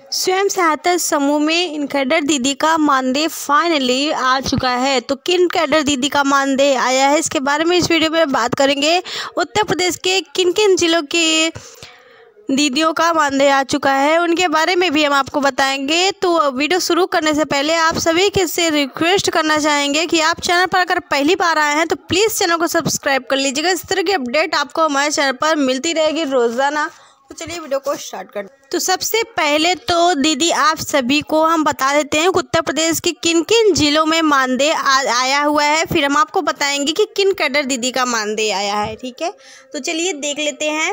स्वयं सहायता समूह में इन कैडर दीदी का मानदेय फाइनली आ चुका है। तो किन कैडर दीदी का मानदेय आया है, इसके बारे में इस वीडियो में बात करेंगे। उत्तर प्रदेश के किन किन जिलों के दीदियों का मानदेय आ चुका है, उनके बारे में भी हम आपको बताएंगे। तो वीडियो शुरू करने से पहले आप सभी के से रिक्वेस्ट करना चाहेंगे कि आप चैनल पर अगर पहली बार आए हैं तो प्लीज़ चैनल को सब्सक्राइब कर लीजिएगा। इस तरह की अपडेट आपको हमारे चैनल पर मिलती रहेगी रोज़ाना। तो चलिए वीडियो को स्टार्ट करते हैं। तो सबसे पहले तो दीदी आप सभी को हम बता देते हैं उत्तर प्रदेश के किन किन जिलों में मानदेय आया हुआ है, फिर हम आपको बताएंगे कि किन कैडर दीदी का मानदेय आया है। ठीक है, तो चलिए देख लेते हैं।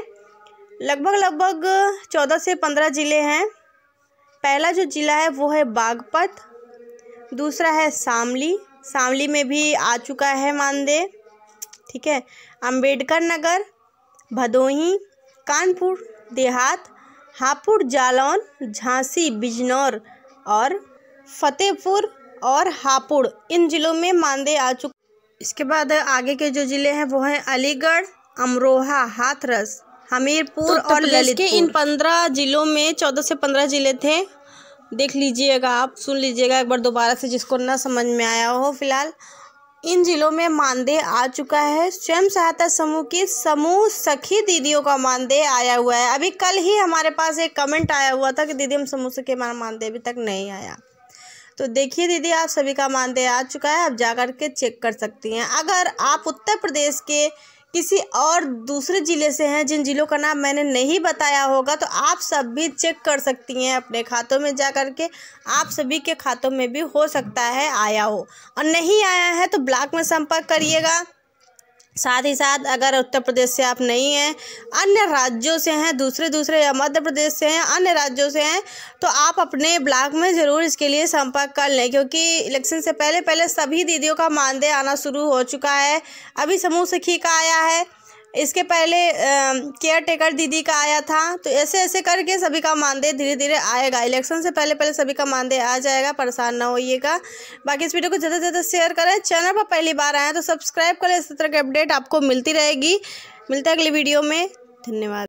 लगभग 14 से 15 ज़िले हैं। पहला जो ज़िला है वो है बागपत, दूसरा है शामली में भी आ चुका है मानदेय। ठीक है, अंबेडकर नगर, भदोही, कानपुर देहात, हापुड़ जालौन, झांसी बिजनौर और फतेहपुर और हापुड़, इन ज़िलों में मानदेय आ चुका। इसके बाद आगे के जो ज़िले हैं वो हैं अलीगढ़, अमरोहा, हाथरस, हमीरपुर और ललितपुर। इन 15 ज़िलों में 14 से 15 ज़िले थे। देख लीजिएगा, आप सुन लीजिएगा एक बार दोबारा से, जिसको ना समझ में आया हो। फिलहाल इन ज़िलों में मानदेय आ चुका है। स्वयं सहायता समूह की समूह सखी दीदियों का मानदेय आया हुआ है। अभी कल ही हमारे पास एक कमेंट आया हुआ था कि दीदी हम समूह सखी, हमारा मानदेय अभी तक नहीं आया। तो देखिए दीदी, आप सभी का मानदेय आ चुका है, आप जा कर के चेक कर सकती हैं। अगर आप उत्तर प्रदेश के किसी और दूसरे ज़िले से हैं, जिन ज़िलों का नाम मैंने नहीं बताया होगा, तो आप सब भी चेक कर सकती हैं अपने खातों में जा कर के। आप सभी के खातों में भी हो सकता है आया हो, और नहीं आया है तो ब्लॉक में संपर्क करिएगा। साथ ही साथ अगर उत्तर प्रदेश से आप नहीं हैं, अन्य राज्यों से हैं, दूसरे या मध्य प्रदेश से हैं, अन्य राज्यों से हैं, तो आप अपने ब्लॉक में ज़रूर इसके लिए संपर्क कर लें, क्योंकि इलेक्शन से पहले सभी दीदियों का मानदेय आना शुरू हो चुका है। अभी समूह सखी का आया है, इसके पहले केयर टेकर दीदी का आया था। तो ऐसे करके सभी का मानदेय धीरे धीरे आएगा। इलेक्शन से पहले सभी का मानदेय आ जाएगा, परेशान ना होइएगा। बाकी इस वीडियो को ज़्यादा से ज़्यादा शेयर करें। चैनल पर पहली बार आए हैं तो सब्सक्राइब करें, इस तरह की अपडेट आपको मिलती रहेगी। मिलता है अगली वीडियो में। धन्यवाद।